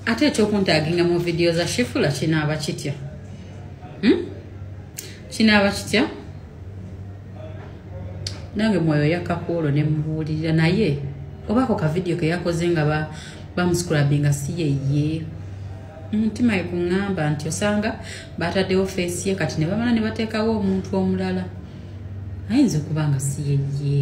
ate ekyokuntaginga mu video za Shifula kinaaba kitya? Kinaaba kitya? Nange mwoyo yakakuolo ne mubuulirira naye obaako ka video ke yakoze nga bamuscrubbinga si yeye. Mutima ekuŋŋamba nti osanga bataddewo face ye kati ne bamala ne bateekawo omuntu omulala. Ayinza okuba nga si yeye.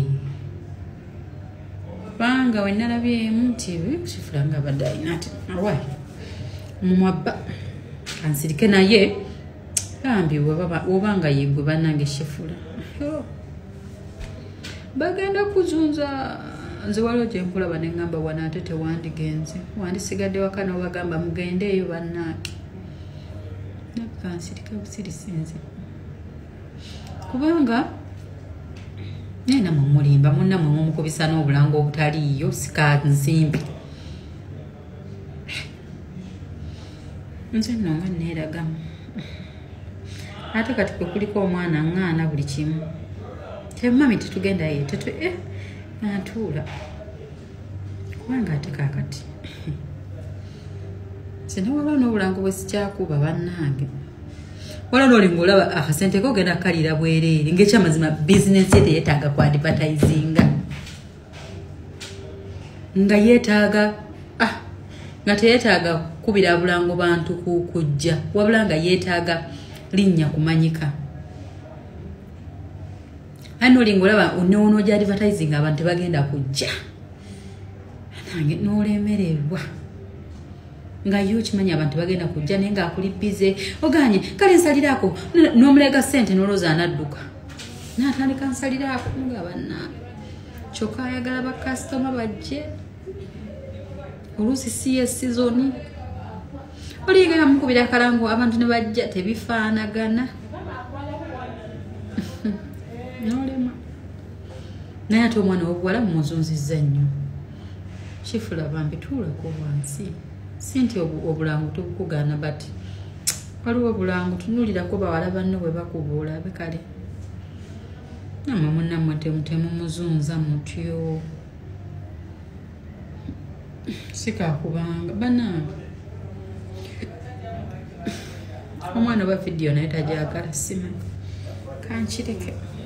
Kubanga we nalabye nti Shifula nga abadde alina ati awaayi mumwabba kansirike naye bambi obanga yegwe bannange Shifula bagenda kuzunza. Nze waliwo gye nkulaba ne ŋŋamba wana ate tewandigenze wandisigadde waka n'obagamba mugendeeyo bannange nakansirika busirisinze kubanga nena mumulimba munnamwe mumukubisa n'obulango obutaliiyo sika nsimbi. Nze nno nga neeragamu ate kati kwe kuliko omwana ŋŋaana buli kimu temami tetugendayo nantuula kubanga ate kaakati sinawala n'obulango bwe sikyakuba bannange wala n'oli ng'olaba akasente ko genda kalira bwereere ng'ekyamazima bizinesi ye teyeetaaga ku advertisinga nga yeetaaga nga teyeetaaga kubira bulango bantu kujja wabula nga yeetaaga linnya kumanyika. Ano lingolaba ono gya advertising abantu bagenda kujja. Nange n'olemererwa. Nga yo kimanya abantu bagenda kujja naye nga akuli bize. Oganye kale nsalirako n'omulega ssente n'olooza anadduka. N'atandika nsalirako nga banna. Kyokka ayagala ba customer bajje. Oluusi si ye season. Oliga mukubira kalango abantu ne bajja tebifaanagana. Nolema naye ate omwana w'obuwala muzunzizza nnyo. Shifula bambi tuulako wansi si nti obulango tubukugaana bati waliwo obulango tunulirako bawala banno bwe bakubuula abe kale namwe munnammwe temumuzunza mutyo sikakubanga banange omwana oba vidiyo naye tajagala simanyi kankireke.